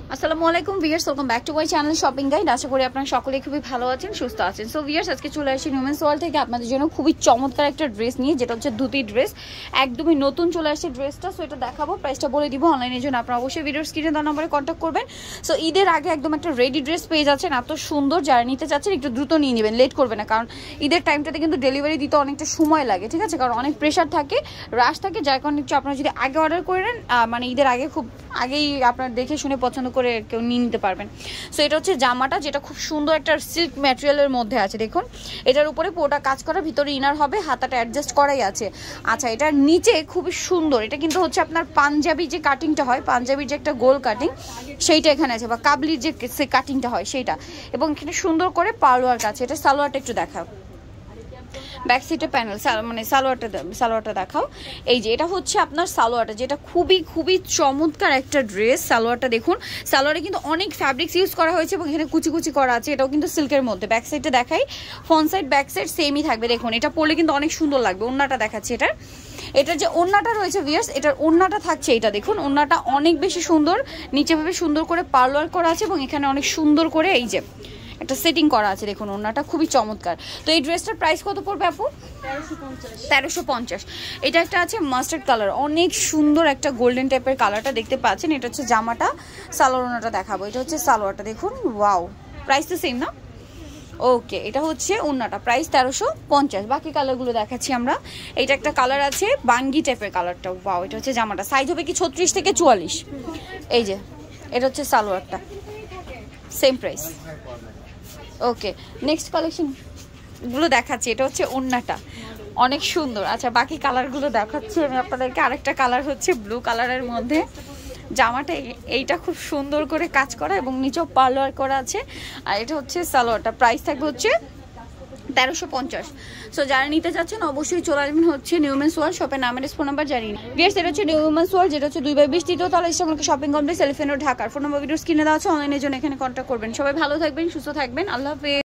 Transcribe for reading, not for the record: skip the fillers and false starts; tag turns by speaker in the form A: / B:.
A: আসসালামু আলাইকুম viewers, welcome back to my channel shopping guide. আশা করি আপনারা সকলেই খুবই ভালো আছেন, সুস্থ আছেন। সো ভিউয়ার্স, আজকে চলে আসি নিউমেন্স ওয়ার্ল্ড থেকে আপনাদের জন্য খুবই চমৎকার একটা ড্রেস নিয়ে, যেটা হচ্ছে ধুতি ড্রেস। একদমই নতুন চলে আসছে ড্রেসটা। সো এটা দেখাবো, প্রাইসটা বলে দিব। অনলাইনের জন্য আপনারা অবশ্যই ভিডিওর স্ক্রিনে দেওয়া নম্বরে কন্ট্যাক্ট করবেন। সো ঈদের আগে একদম একটা রেডি ড্রেস পেয়ে যাচ্ছেন, এত সুন্দর। যারা নিতে চাচ্ছেন একটু দ্রুত নিয়ে নেবেন, লেট করবে না, কারণ ঈদের টাইমটাতে কিন্তু ডেলিভারি দিতে অনেকটা সময় লাগে, ঠিক আছে? কারণ অনেক প্রেশার থাকে, রাশ থাকে, যার কারণে একটু আপনারা যদি আগে অর্ডার করে নেন, মানে ঈদের আগে খুব আগেই আপনারা দেখে শুনে পছন্দ করে কেউ নিয়ে নিতে পারবেন। সো এটা হচ্ছে জামাটা, যেটা খুব সুন্দর একটা সিল্ক ম্যাটেরিয়ালের মধ্যে আছে। দেখুন, এটার উপরে পুরোটা কাজ করা, ভিতরে ইনার হবে, হাতাটা অ্যাডজাস্ট করাই আছে। আচ্ছা, এটার নিচে খুবই সুন্দর, এটা কিন্তু হচ্ছে আপনার পাঞ্জাবি যে কাটিংটা হয়, পাঞ্জাবির যে একটা গোল কাটিং, সেইটা এখানে আছে, বা কাবলির যে কাটিংটা হয় সেইটা, এবং এখানে সুন্দর করে পার্লোয়ার কাছে। এটা সালোয়ারটা একটু দেখাও, ব্যাক সাইডে প্যানেল, মানে সালোয়ারটা দেখাও। এই যে এটা হচ্ছে আপনার সালোয়ারটা, যেটা খুবই চমৎকার একটা ড্রেস। সালোয়ারটা দেখুন, সালোয়ারে কিন্তু অনেক ফ্যাব্রিক্স ইউজ করা হয়েছে এবং এখানে কুচি কুচি করা আছে। এটাও কিন্তু সিল্কের মধ্যে। ব্যাক সাইডটা দেখাই, ফ্রন্ট সাইড ব্যাক সাইড সেমই থাকবে। দেখুন, এটা পরলে কিন্তু অনেক সুন্দর লাগবে। ওড়নাটা দেখাচ্ছি এটার যে ওড়নাটা রয়েছে ভিউয়ার্স, এটার ওড়নাটা থাকছে এইটা। দেখুন, ওড়নাটা অনেক বেশি সুন্দর, নিচে ভাবে সুন্দর করে পার্লার করা আছে এবং এখানে অনেক সুন্দর করে এই যে একটা সেটিং করা আছে। দেখুন, ওড়নাটা খুবই চমৎকার। তো এই ড্রেসটার প্রাইস কত পড়বে আপু? 1350। এটা একটা আছে মাস্টার্ড কালার, অনেক সুন্দর একটা গোল্ডেন টাইপের কালারটা দেখতে পাচ্ছেন। এটা হচ্ছে জামাটা, সালোয়ার ওড়নাটা দেখাবো। এটা হচ্ছে সালোয়ারটা, দেখুন, ওয়াও। প্রাইস তো সেম না? ওকে, এটা হচ্ছে ওড়নাটা, প্রাইস 1350। বাকি কালারগুলো দেখাচ্ছি আমরা। এইটা একটা কালার আছে বাঙ্গি টাইপের কালারটা, ওয়াও। এটা হচ্ছে জামাটা, সাইজ হবে কি 36 থেকে 44। এই যে এটা হচ্ছে সালোয়ারটা, same price. Okay, next collection গুলো দেখাচ্ছি। এটা হচ্ছে ওড়নাটা, অনেক সুন্দর। আচ্ছা, বাকি কালারগুলো দেখাচ্ছি আমি আপনাদেরকে। আরেকটা কালার হচ্ছে ব্লু কালারের মধ্যে জামাটা, এইটা খুব সুন্দর করে কাজ করা এবং নিচেও পার্লার করা আছে। আর এটা হচ্ছে সালোয়ারটা, প্রাইস থাকবে হচ্ছে 1350। সো যারা নিতে চাচ্ছেন অবশ্যই চলে আসবেন হচ্ছে নিউমেন্স ওয়ার্ল্ড, শপের নামের ফোন নাম্বার জানি না। বিয়ার্স, এটা হচ্ছে নিউমেন্স ওয়ার্ল্ড, যেটা হচ্ছে 2/20 তৃতীয় তলা, ইসলামকে শপিং কমপ্লেক্স, এলিফ্যান্ট রোড, ঢাকার। ফোন নাম্বার ভিডিওস কিনে দেওয়া আছে, অনলাইনের জন্য এখানে কন্ট্যাক্ট করবেন। সবাই ভালো থাকবেন, সুস্থ থাকবেন, আল্লাহ হাফেজ।